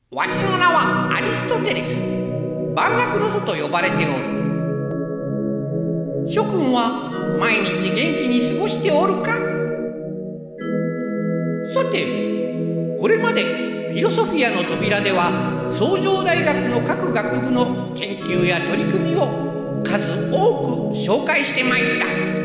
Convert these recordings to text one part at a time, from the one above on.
わしの名はアリストテレス。万学の祖と呼ばれておる。諸君は毎日元気に過ごしておるか？さて、これまでフィロソフィアの扉では崇城大学の各学部の研究や取り組みを数多く紹介してまいった。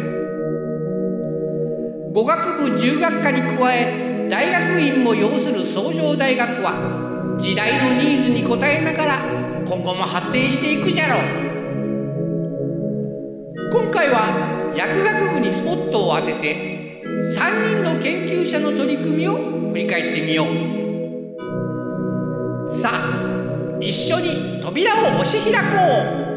語学部10学科に加え大学院も要する崇城大学は時代のニーズに応えながら今後も発展していくじゃろう。今回は薬学部にスポットを当てて3人の研究者の取り組みを振り返ってみよう。さあ、一緒に扉を押し開こう。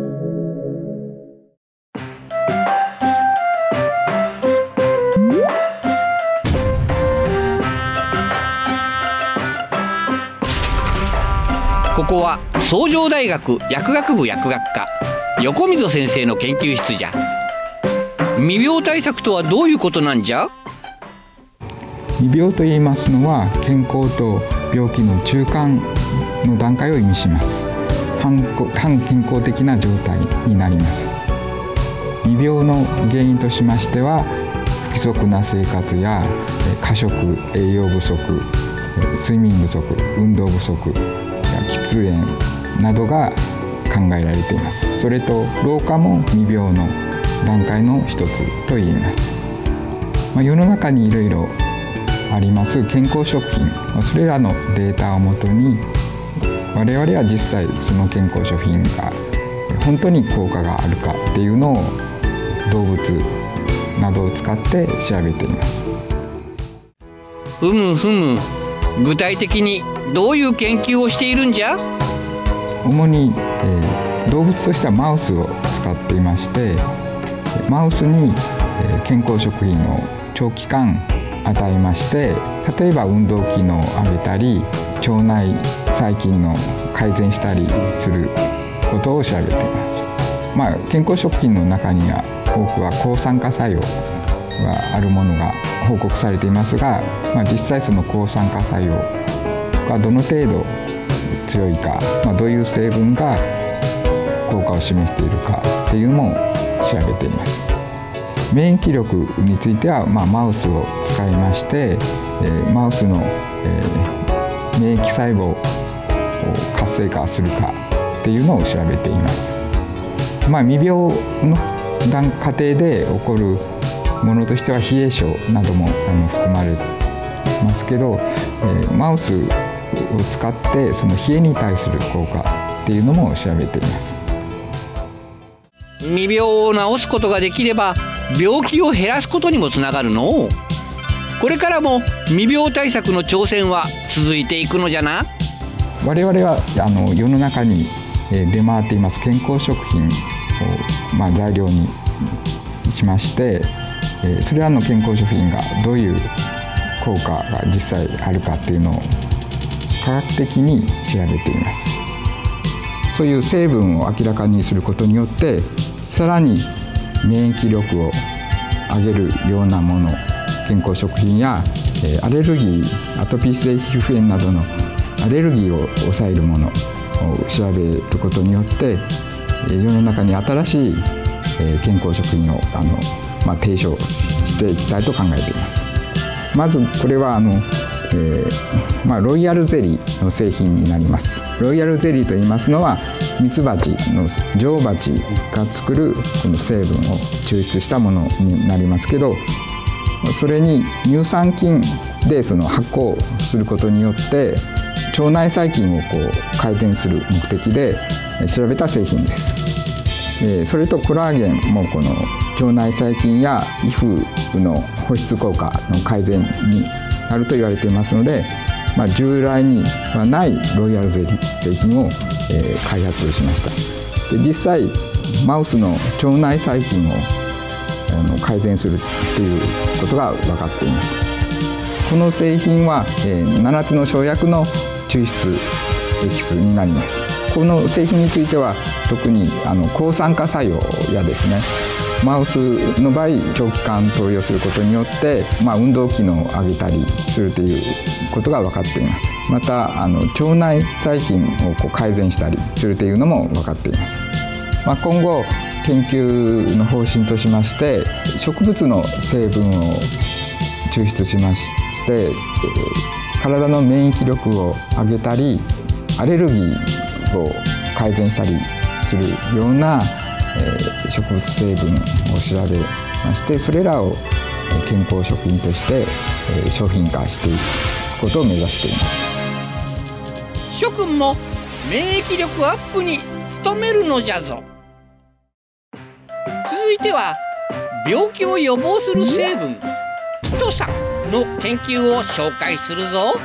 ここは崇城大学薬学部薬学科横溝先生の研究室じゃ。未病対策とはどういうことなんじゃ？ 未病と言いますのは健康と病気の中間の段階を意味します。半健康的な状態になります。未病の原因としましては不規則な生活や過食、栄養不足、睡眠不足、運動不足、喫煙などが考えられています。それと老化も未病の段階の一つと言います。世の中にいろいろあります健康食品、それらのデータをもとに我々は実際その健康食品が本当に効果があるかっていうのを動物などを使って調べています。 ふむふむ、具体的にどういう研究をしているんじゃ？ 主に、動物としてはマウスを使っていまして、マウスに、健康食品を長期間与えまして、例えば運動機能を上げたり腸内細菌の改善したりすることを調べています。健康食品の中には多くは抗酸化作用があるものが報告されていますが、実際その抗酸化作用がどの程度強いか、どういう成分が効果を示しているかっていうのも調べています。免疫力については、マウスを使いまして、マウスの、免疫細胞を活性化するかっていうのを調べています。未病の過程で起こるものとしては冷え症なども含まれますけど、マウスを使ってその冷えに対する効果っていうのも調べています。 未病を治すことができれば病気を減らすことにもつながるの。これからも未病対策の挑戦は続いていくのじゃな。 我々は世の中に出回っています健康食品を、材料にしまして、それらの健康食品がどういう効果が実際あるかっていうのを科学的に調べています。そういう成分を明らかにすることによってさらに免疫力を上げるようなもの、健康食品やアレルギー、アトピー性皮膚炎などのアレルギーを抑えるものを調べることによって世の中に新しい健康食品を提唱していきたいと考えています。まずこれはロイヤルゼリーの製品になります。ロイヤルゼリーと言いますのはミツバチの女王バチが作るこの成分を抽出したものになりますけど、それに乳酸菌でその発酵することによって腸内細菌を改善する目的で調べた製品です。それとコラーゲンもこの腸内細菌や皮膚の保湿効果の改善になると言われていますので、従来にはないロイヤルゼリー製品を、開発しました。で実際マウスの腸内細菌を改善するということが分かっています。この製品は、7つの生薬の抽出エキスになります。この製品については特に抗酸化作用やですね、 マウスの場合長期間投与することによって、運動機能を上げたりするということが分かっています。また腸内細菌を改善したりするというのも分かっています。今後研究の方針としまして、植物の成分を抽出しまして、体の免疫力を上げたりアレルギーを改善したりするような植物成分を調べまして、それらを健康食品として商品化していくことを目指しています。 諸君も免疫力アップに努めるのじゃぞ。続いては病気を予防する成分キトサンの研究を紹介するぞ。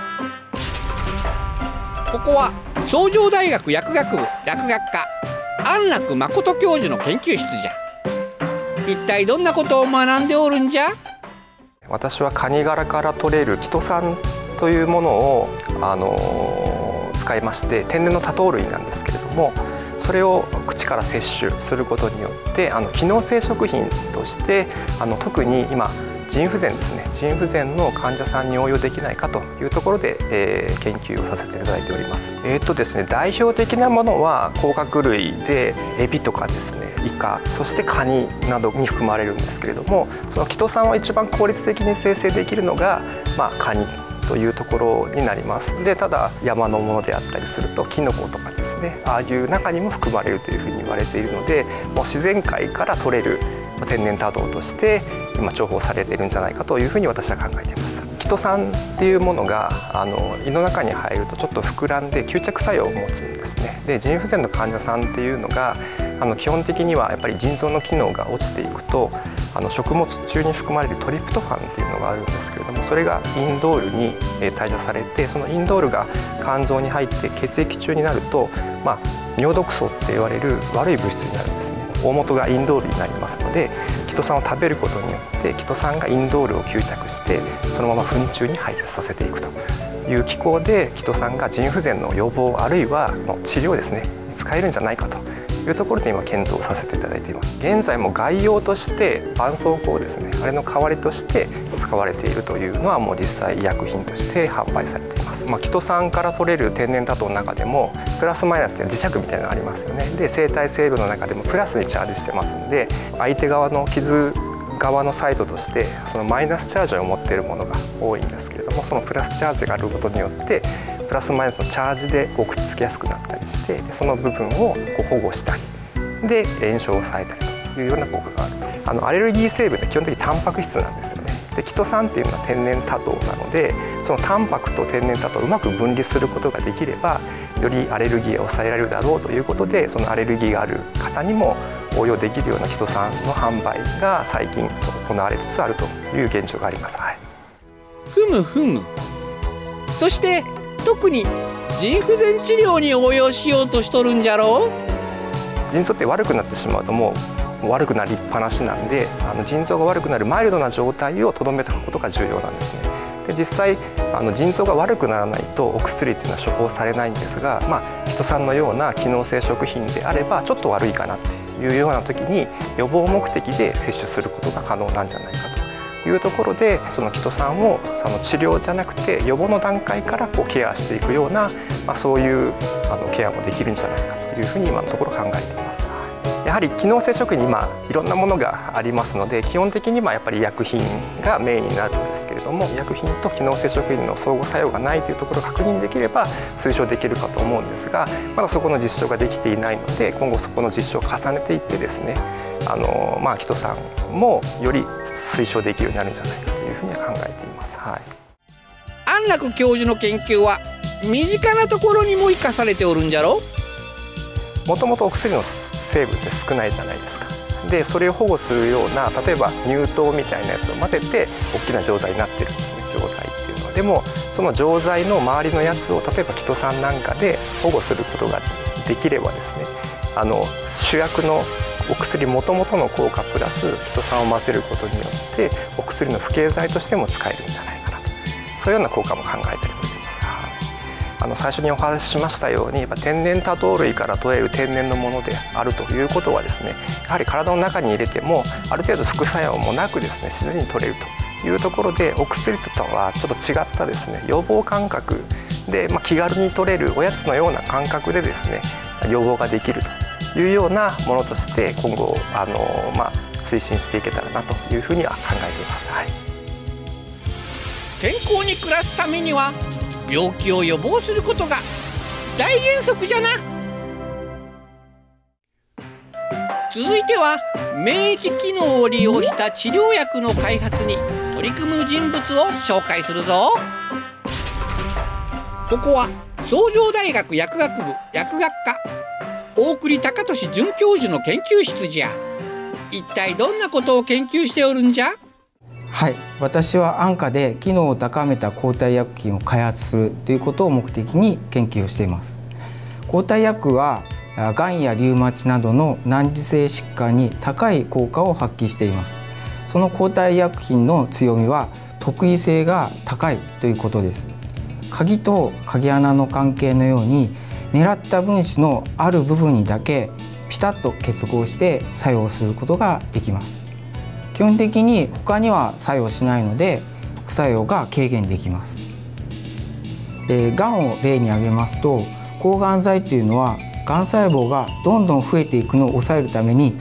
ここは崇城大学薬学部薬学科安楽誠教授の研究室じゃ。一体どんなことを学んでおるんじゃ。 私はカニ殻から取れるキトサンというものを使いまして、天然の多糖類なんですけれども、それを口から摂取することによって機能性食品として特に今腎不全ですね、腎不全の患者さんに応用できないかというところで、研究をさせていただいております。ですね、代表的なものは甲殻類でエビとかですね、イカ、そしてカニなどに含まれるんですけれども、そのキトサンを一番効率的に生成できるのが、カニというところになります。で、ただ山のものであったりするとキノコとかですね、ああいう中にも含まれるというふうに言われているので、もう自然界から取れる天然多糖として今重宝されているんじゃないかというふうに私は考えています。キトサンっていうものが胃の中に入るとちょっと膨らんで吸着作用を持つんですね。で、腎不全の患者さんっていうのが基本的にはやっぱり腎臓の機能が落ちていくと食物中に含まれるトリプトファンっていうのがあるんですけれども、それがインドールに代謝されて、そのインドールが肝臓に入って血液中になると、尿毒素って言われる悪い物質になるんですね。大元がインドールになりますので、キトサンを食べることによってキトサンがインドールを吸着してそのまま糞中に排泄させていくという機構で、キトサンが腎不全の予防あるいは治療ですね使えるんじゃないかというところで今検討させていただいています。現在も外用として絆創膏ですね、あれの代わりとして使われているというのはもう実際医薬品として販売されています。キトサンから取れる天然多糖の中でもプラスマイナスで磁石みたいなのがありますよね。で、生体成分の中でもプラスにチャージしてますので、相手側の傷側のサイドとしてそのマイナスチャージを持っているものが多いんですけれども、そのプラスチャージがあることによってプラスマイナスのチャージでくっつきやすくなったりして、その部分を保護したりで炎症を抑えたりというような効果があると。アレルギー成分って基本的にタンパク質なんですよね。で、キトサンっていうのは天然多糖なので、そのタンパクと天然多糖をうまく分離することができればよりアレルギーを抑えられるだろうということで、そのアレルギーがある方にも応用できるようなキトサンの販売が最近行われつつあるという現状があります。はい、 ふむふむ。そして特に腎不全治療に応用しようとしとるんじゃろう。 腎臓って悪くなってしまうともう悪くなりっぱなしなんで、腎臓が悪くなるマイルドな状態をとどめておくことが重要なんですね。で、実際腎臓が悪くならないとお薬っていうのは処方されないんですが、キトサンのような機能性食品であればちょっと悪いかなっていうような時に予防目的で摂取することが可能なんじゃないかというところで、そのキトサンを治療じゃなくて予防の段階からケアしていくような、そういうケアもできるんじゃないかというふうに今のところ考えています。やはり機能性食品にいろんなものがありますので、基本的にやっぱり医薬品がメインになるんですけれども、医薬品と機能性食品の相互作用がないというところが確認できれば推奨できるかと思うんですが、まだそこの実証ができていないので、今後そこの実証を重ねていってですね、キトサンもより推奨できるようになるんじゃないかというふうには考えています。はい、 安楽教授の研究は身近なところにも生かされておるんじゃろ。 もともとお薬の成分って少ないじゃないですか。で、それを保護するような、例えば乳糖みたいなやつを混ぜて大きな錠剤になってるんですね、錠剤っていうのは。でもその錠剤の周りのやつを例えばキトサンなんかで保護することができればですね、主役のお薬もともとの効果プラスキトサンを混ぜることによってお薬の不経剤としても使えるんじゃないかなと、そういうような効果も考えたりもしてます。 最初にお話ししましたように、やっぱ天然多糖類から取れる天然のものであるということはですね、やはり体の中に入れてもある程度副作用もなくですね、自然に取れるというところで、お薬とはちょっと違ったですね、予防感覚で、気軽に取れるおやつのような感覚でですね、予防ができるというようなものとして今後推進していけたらなというふうには考えています。はい、 健康に暮らすためには病気を予防することが大原則じゃな。続いては免疫機能を利用した治療薬の開発に取り組む人物を紹介するぞ。ここは崇城大学薬学部薬学科大栗高俊准教授の研究室じゃ。一体どんなことを研究しておるんじゃ。 はい、私は安価で機能を高めた抗体薬品を開発するということを目的に研究をしています。抗体薬はがんやリウマチなどの難治性疾患に高い効果を発揮しています。その抗体薬品の強みは特異性が高いということです。鍵と鍵穴の関係のように狙った分子のある部分にだけピタッと結合して作用することができます。基本的に他には作用しないので副作用が軽減できます。がんを例に挙げますと、抗がん剤というのはがん細胞がどんどん増えていくのを抑えるために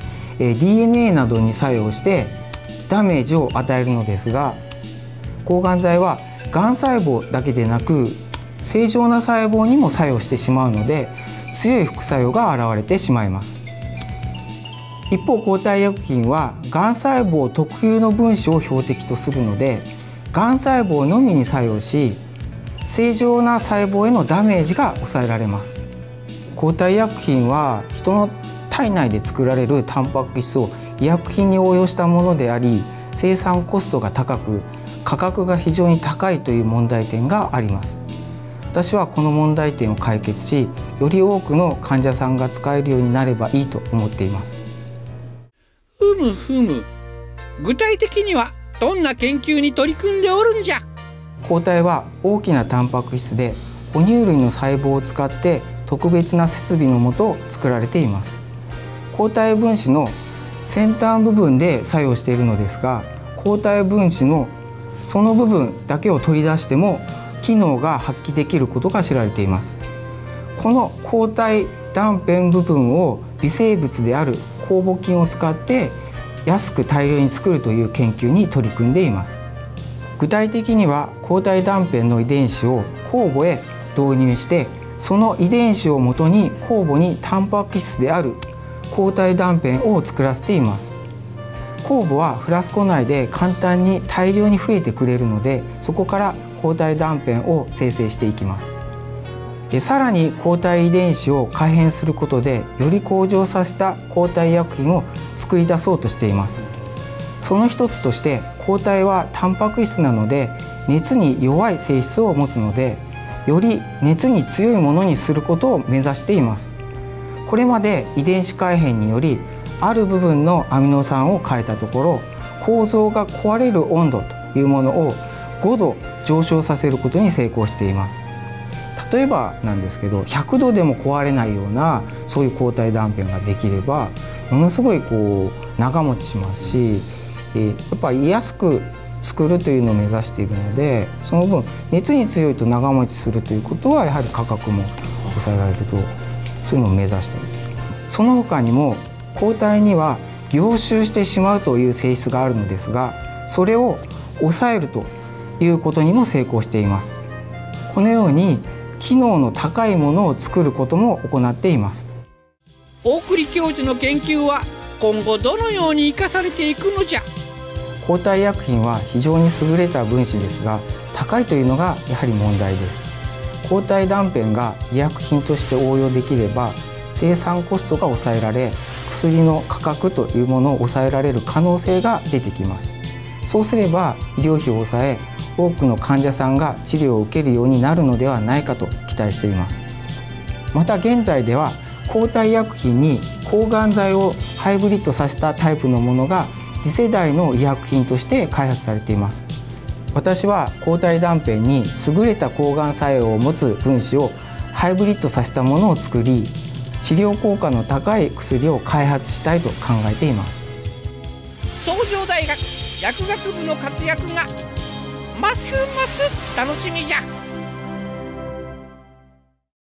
DNA などに作用してダメージを与えるのですが、抗がん剤はがん細胞だけでなく正常な細胞にも作用してしまうので強い副作用が現れてしまいます。一方、抗体薬品はがん細胞特有の分子を標的とするのでがん細胞のみに作用し正常な細胞へのダメージが抑えられます。抗体薬品は人の体内で作られるタンパク質を医薬品に応用したものであり、生産コストが高く価格が非常に高いという問題点があります。私はこの問題点を解決し、より多くの患者さんが使えるようになればいいと思っています。 ふむふむ。具体的にはどんな研究に取り組んでおるんじゃ。 抗体は大きなタンパク質で哺乳類の細胞を使って特別な設備のもと作られています。抗体分子の先端部分で作用しているのですが、抗体分子のその部分だけを取り出しても機能が発揮できることが知られています。この抗体断片部分を微生物である酵母菌を使って安く大量に作るという研究に取り組んでいます。具体的には抗体断片の遺伝子を酵母へ導入して、その遺伝子をもとに酵母にタンパク質である抗体断片を作らせています。酵母はフラスコ内で簡単に大量に増えてくれるので、そこから抗体断片を生成していきます。さらに抗体遺伝子を改変することでより向上させた抗体薬品を作り出そうとしています。その一つとして抗体はタンパク質なので熱に弱い性質を持つので、より熱に強いものにすることを目指しています。これまで遺伝子改変によりある部分のアミノ酸を変えたところ、構造が壊れる温度というものを5度上昇させることに成功しています。例えばなんですけど、100度でも壊れないようなそういう抗体断片ができればものすごい長持ちしますし、やっぱり安く作るというのを目指しているので、その分熱に強いと長持ちするということはやはり価格も抑えられると、そういうのを目指している。その他にも抗体には凝集してしまうという性質があるのですが、それを抑えるということにも成功しています。このように機能の高いものを作ることも行っています。 大栗教授の研究は今後どのように生かされていくのじゃ。 抗体薬品は非常に優れた分子ですが、高いというのがやはり問題です。抗体断片が医薬品として応用できれば生産コストが抑えられ、薬の価格というものを抑えられる可能性が出てきます。そうすれば医療費を抑え、多くの患者さんが治療を受けるようになるのではないかと期待しています。また現在では抗体薬品に抗がん剤をハイブリッドさせたタイプのものが次世代の医薬品として開発されています。 私は抗体断片に優れた抗がん作用を持つ分子をハイブリッドさせたものを作り、治療効果の高い薬を開発したいと考えています。 崇城大学薬学部の活躍がますます楽しみじゃ。